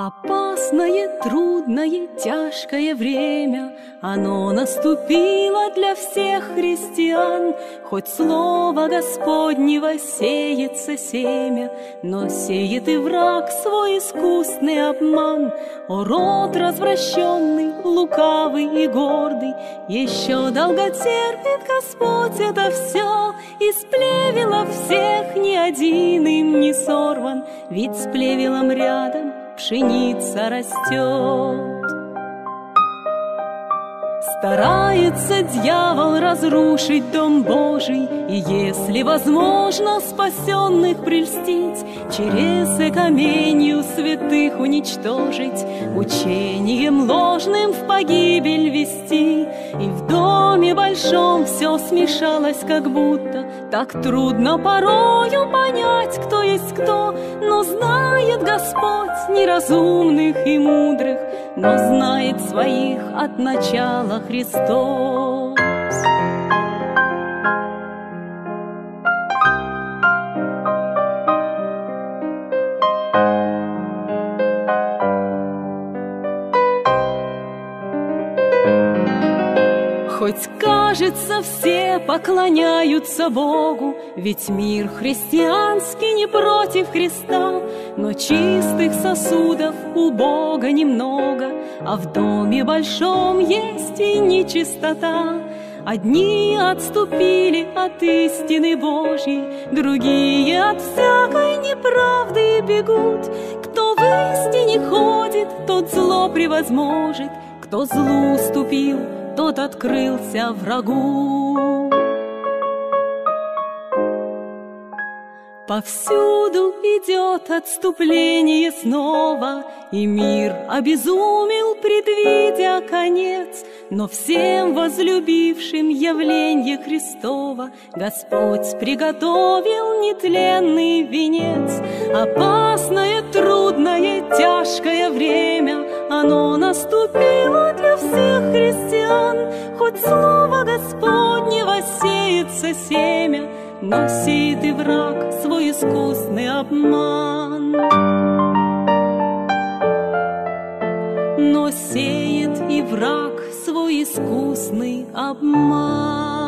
Опасное, трудное, тяжкое время, оно наступило для всех христиан. Хоть слово Господнего сеется семя, но сеет и враг свой искусный обман. О, род развращенный, лукавый и гордый, еще долго терпит Господь это все. Из плевела всех ни один им не сорван, ведь с плевелом рядом пшеница растет. Старается дьявол разрушить дом Божий, и если возможно спасенных прельстить, через каменью святых уничтожить, учением ложным в погибель вести. И в доме большом все смешалось как будто, так трудно порою понять, кто есть кто. Но знает Господь неразумных и мудрых, но знает своих от начала Христос. Хоть кажется, все поклоняются Богу, ведь мир христианский не против Христа, но чистых сосудов у Бога немного, а в доме большом есть и нечистота. Одни отступили от истины Божьей, другие от всякой неправды бегут. Кто в истине ходит, тот зло превозможет, кто злу ступил, тот открылся врагу. Повсюду идет отступление снова, и мир обезумел, предвидя конец. Но всем возлюбившим явление Христова Господь приготовил нетленный венец. Опасное, трудное, тяжкое время, оно наступило для всех христиан. Хоть слово Господнего сеется семя, но сеет и враг свой искусный обман. Но сеет и враг свой искусный обман.